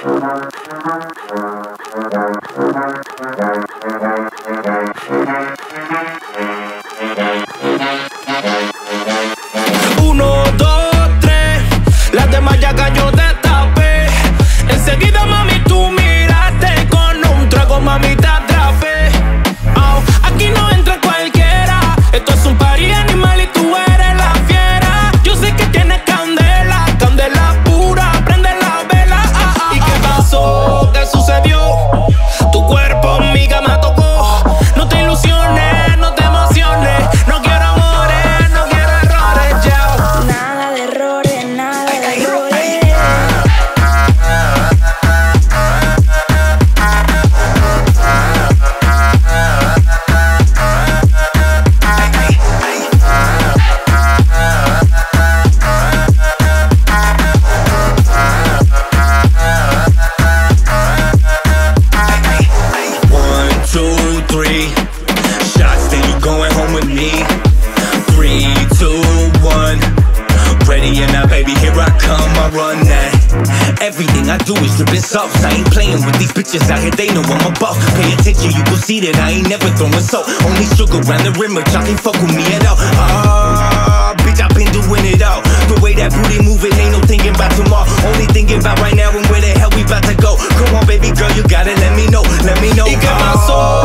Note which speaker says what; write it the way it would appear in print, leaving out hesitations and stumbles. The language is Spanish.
Speaker 1: Uno, dos, tres, las demás ya cayó de tapé. Enseguida, mami, tú miraste con un trago, mami, te atrapé. Oh, aquí no entra cualquiera, esto es un party animal y tú eres la fiera. Yo sé que tienes candela, candela pura, prende la vela. ¿Y qué pasó? ¿Qué sucedió? Tu cuerpo en mi cama tocó. No te ilusiones, no te emociones. No quiero amores, no quiero errores, ya.
Speaker 2: Nada de errores, nada de errores.
Speaker 1: One, two, three shots, then you going home with me. 3, 2, 1. Ready or not, baby, here I come, I run that. Everything I do is dripping sauce. I ain't playing with these bitches out here, they know I'm a boss. Pay attention, you gon' see that I ain't never throwing salt. Only sugar around the rim, but y'all can't fuck with me at all. Bitch, I been doing it all. The way that booty moving, ain't no thinking about tomorrow. Only thinking about right now and where the hell we about to go. Come on, baby girl, you gotta let me know, let me know. ¿Y qué pasó?